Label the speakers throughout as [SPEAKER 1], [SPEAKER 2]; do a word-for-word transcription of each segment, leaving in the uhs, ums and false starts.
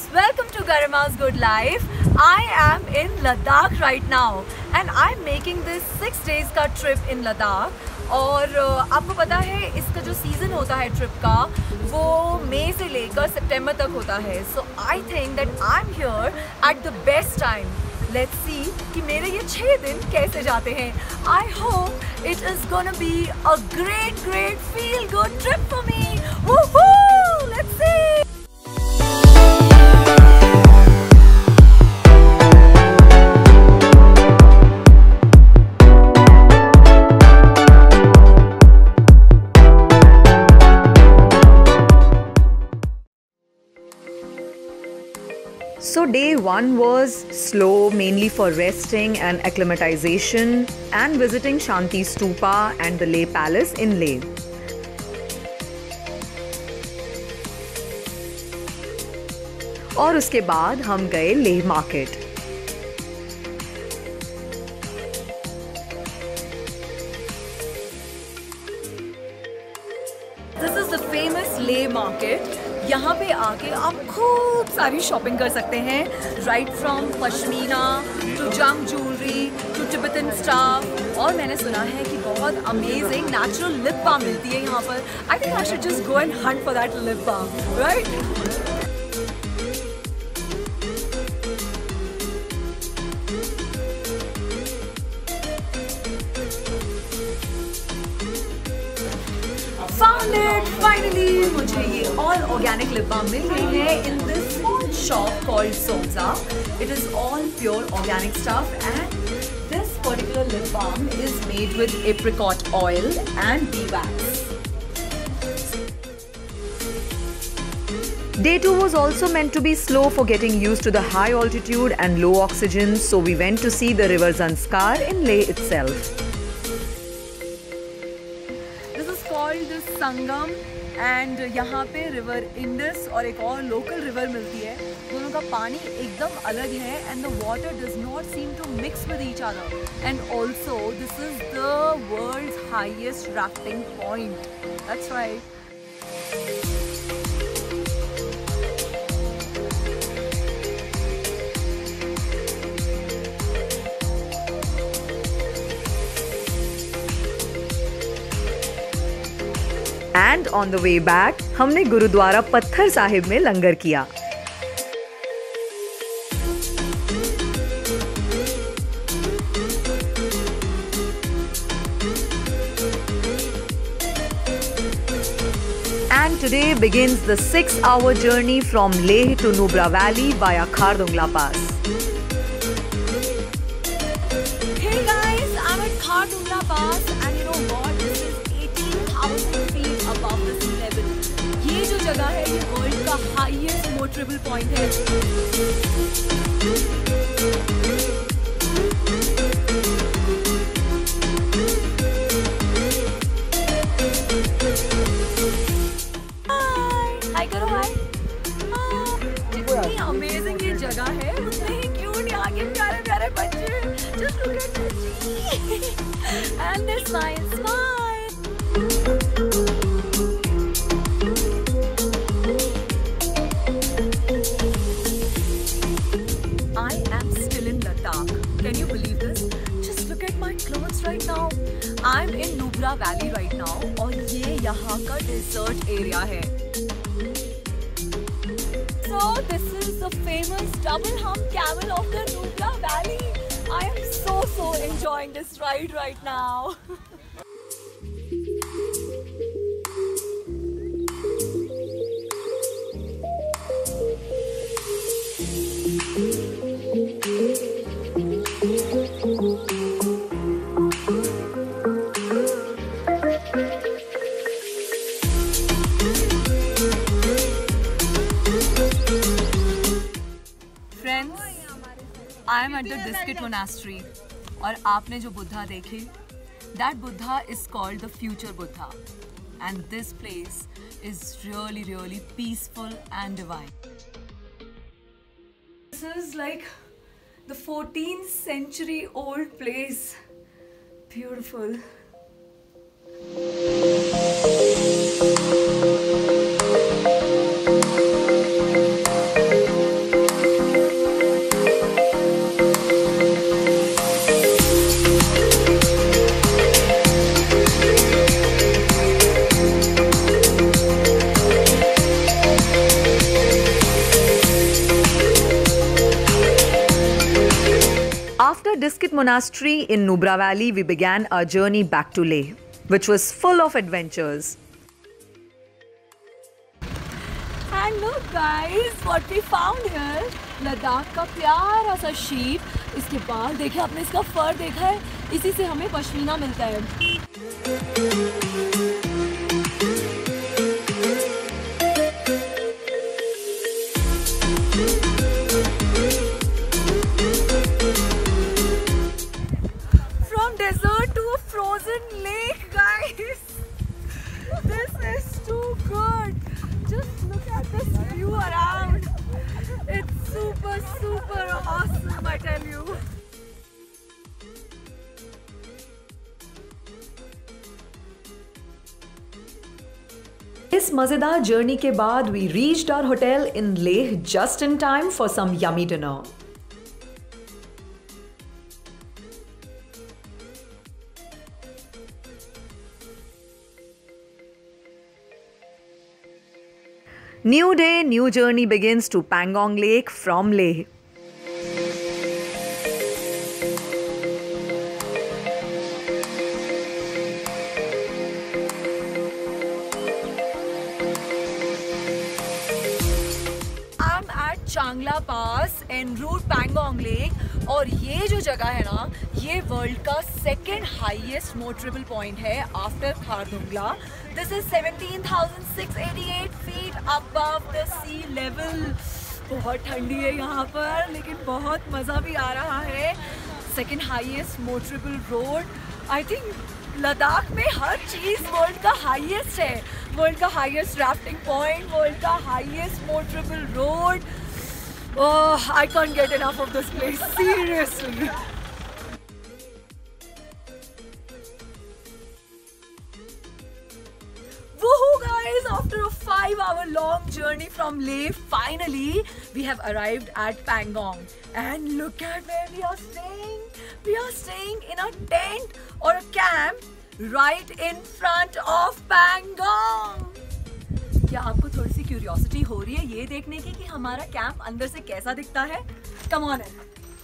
[SPEAKER 1] welcome to Garima's Good Life. I am in Ladakh right now and I'm making this six days का trip in Ladakh. और आपको पता है इसका जो सीज़न होता है ट्रिप का वो मई से लेकर सितंबर तक होता है. So I think that I'm here at the best time. Let's see कि मेरे ये छः दिन कैसे जाते हैं. I hope it is gonna be a great great feel good trip for me. Woohoo! Let's see.
[SPEAKER 2] So day one was slow, mainly for resting and acclimatization and visiting Shanti Stupa and the Leh Palace in Leh. और उसके बाद हम गए Leh market.
[SPEAKER 1] This is the famous Leh market. यहाँ पे आके आप खूब सारी शॉपिंग कर सकते हैं. Right from pashmina to junk jewellery to Tibetan staff. और मैंने सुना है कि बहुत अमेजिंग नेचुरल लिप बाम मिलती है यहाँ पर. I think I should just go and hunt for that lip balm, right? Found it finally. मुझे ये all organic lip balm मिल गई है in this small shop called Somza. It is all pure organic stuff and this particular lip balm is made with apricot oil and bee wax.
[SPEAKER 2] Day two was also meant to be slow for getting used to the high altitude and low oxygen, so we went to see the river Zanskar in Leh itself.
[SPEAKER 1] Sangam and यहाँ पे river Indus और एक और local river मिलती है. दोनों का पानी एकदम अलग है and the water does not seem to mix with each other. And also this is the world's highest rafting point. That's right.
[SPEAKER 2] And on the way back, हमने गुरुद्वारा पत्थर साहिब में लंगर किया. And today begins the six-hour journey from Leh to Nubra Valley via Khardungla Pass.
[SPEAKER 1] Hey guys, I'm at Khardungla Pass and you know what? This is eighteen thousand feet above the sea level. ये जो जगह है ये world का highest motorable point है. हाय हाय करो हाय. जितनी amazing ये जगह है उतने ही क्यूट यहाँ के प्यारे प्यारे बच्चे. Just look at this. And this smile, smile. I am still in Ladakh. Can you believe this? Just look at my clothes right now. I'm in Nubra Valley right now और ये यहाँ का desert area है. So this is the famous double hump camel of the Nubra Valley. I am so so enjoying this ride right now. I am at the Diskit Monastry और आपने जो बुद्धा देखे, that Buddha is called the future Buddha and this place is really really peaceful and divine. This is like the fourteenth century old place. Beautiful.
[SPEAKER 2] Diskit Monastery in Nubra Valley, we began our journey back to Leh, which was full of adventures.
[SPEAKER 1] And look guys, what we found here, Ladakh का प्यारा सा sheep. इसके बाल देखिए आपने, इसका फर देखा है, इसी से हमें पश्मीना मिलता है. From desert to a frozen lake, guys. This is too good. Just look at this view around. It's super, super awesome, I tell you.
[SPEAKER 2] इस मजेदार जर्नी के बाद we reached our hotel in Leh just in time for some yummy dinner. New day, new journey begins to Pangong Lake from Leh.
[SPEAKER 1] I'm at Changla Pass en route Pangong Lake. और ये जो जगह है ना, ये world का second highest motorable point है after Khardungla. This is seventeen thousand six hundred eighty-eight feet above the sea level. बहुत ठंडी है यहाँ पर, लेकिन बहुत मज़ा भी आ रहा है. Second highest motorable road. I think Ladakh में हर चीज़ वर्ल्ड का हाईएस्ट है. वर्ल्ड का हाईएस्ट राफ्टिंग पॉइंट, वर्ल्ड का highest motorable road. Oh, I can't get enough of this place, seriously. Woohoo guys, after a five hour long journey from Leh, finally we have arrived at Pangong. And look at where we are staying. We are staying in a tent or a camp right in front of Pangong. क्या आपको थोड़ी सी curiosity हो रही है ये देखने की कि हमारा कैंप अंदर से कैसा दिखता है? Come on in.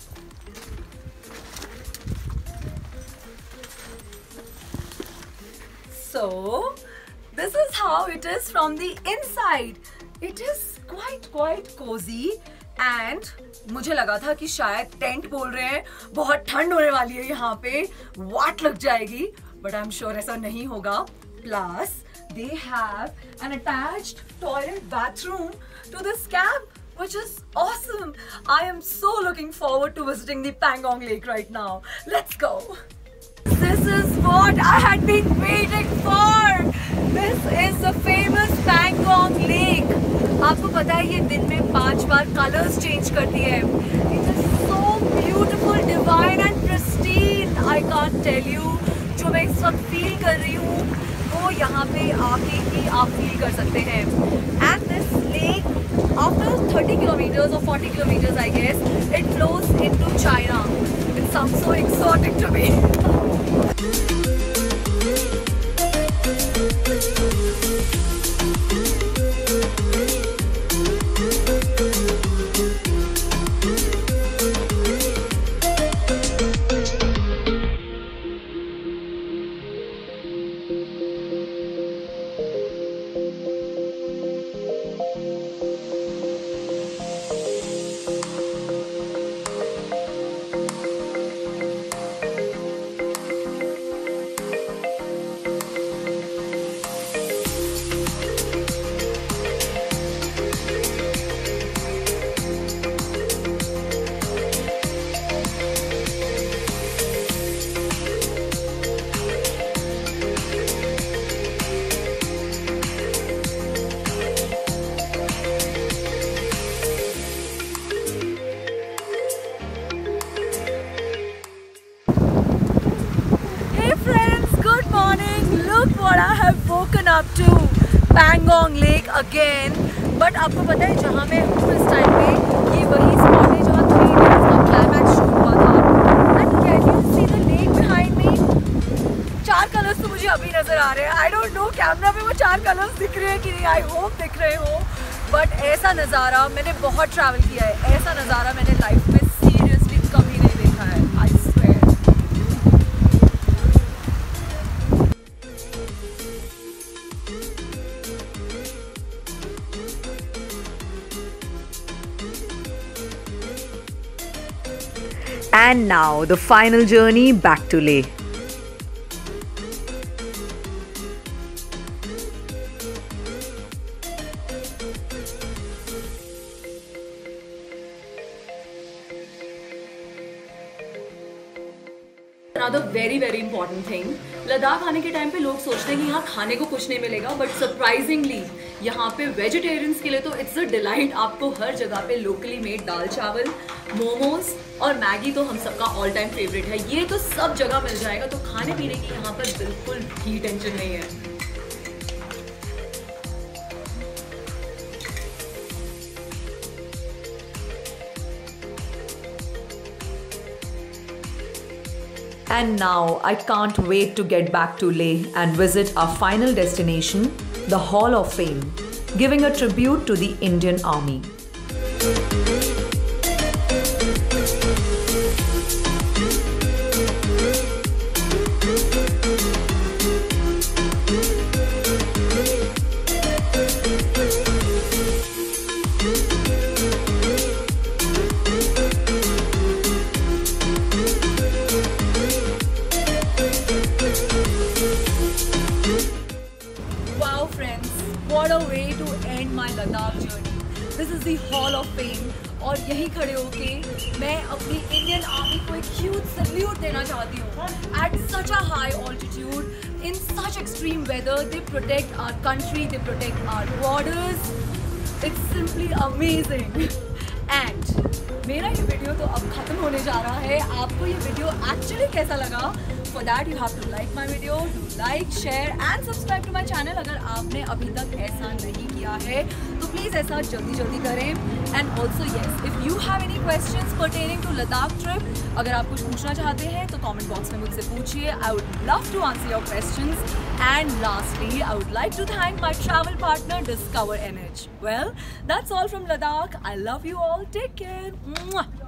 [SPEAKER 1] So, this is how it is from the inside. It is quite quite cozy and मुझे लगा था कि शायद टेंट बोल रहे हैं, बहुत ठंड होने वाली है यहाँ पे, वाट लग जाएगी, but I'm sure ऐसा नहीं होगा. Plus, they have an attached toilet bathroom to this camp, which is awesome. I am so looking forward to visiting the Pangong Lake right now. Let's go. This is what I had been waiting for. This is the famous Pangong Lake. आपको पता है ये दिन में पांच बार colours change करती है. It is so beautiful, divine and pristine. I can't tell you. जो मैं इस वक्त फील कर रही हूँ वो यहाँ पे आके ही आप फील कर सकते हैं. And this lake, after thirty kilometers or forty kilometers, I guess, it flows into China. It sounds so exotic to me. what I have woken up to Pangong Lake again. But आपको पता है जहाँ मैं हूँ इस time पे ये वही स्पॉट है जहाँ थ्री इडियट्स का क्लाइमैक्स शूट हुआ था. And can you see the lake behind me? चार कलर्स तो मुझे अभी नजर आ रहे हैं. I don't know कैमरा में वो चार कलर्स दिख रहे हैं कि नहीं. I hope दिख रहे हो. बट ऐसा नज़ारा मैंने बहुत ट्रैवल किया है. ऐसा नज़ारा मैंने लाइफ में सीरियसली कभी नहीं देखा है. I swear.
[SPEAKER 2] And now the final journey back to Leh.
[SPEAKER 1] Another very very important thing, Ladakh आने के टाइम पे लोग सोचते हैं कि यहाँ खाने को कुछ नहीं मिलेगा, बट सरप्राइजिंगली यहाँ पे वेजिटेरियंस के लिए तो इट्स अ डिलाइट. आपको हर जगह पे लोकली मेड दाल चावल, मोमोज और मैगी तो हम सबका ऑल टाइम फेवरेट है. ये तो सब जगह मिल जाएगा, तो खाने पीने की यहाँ पर बिल्कुल भी टेंशन नहीं है.
[SPEAKER 2] And now I can't wait to get back to Leh and visit our final destination, the Hall of Fame, giving a tribute to the Indian Army.
[SPEAKER 1] What a way to end my Ladakh journey. This is the Hall of Fame. और यहीं खड़े होके मैं अपनी Indian army को एक huge salute देना चाहती हूँ. At such a high altitude, in such extreme weather, they protect our country, they protect our borders. It's simply amazing. And मेरा ये वीडियो तो अब खत्म होने जा रहा है. आपको ये वीडियो एक्चुअली कैसा लगा? For that you have to like my video, do like, share and subscribe to my channel. अगर आपने अभी तक ऐसा नहीं किया है तो please ऐसा जल्दी जल्दी करें. And also yes, if you have any questions pertaining to Ladakh trip, अगर आप कुछ पूछना चाहते हैं तो comment box में मुझसे पूछिए. I would love to answer your questions. And lastly, I would like to thank my travel partner Discover N H. Well, that's all from Ladakh. I love you all. Take care. Mwah.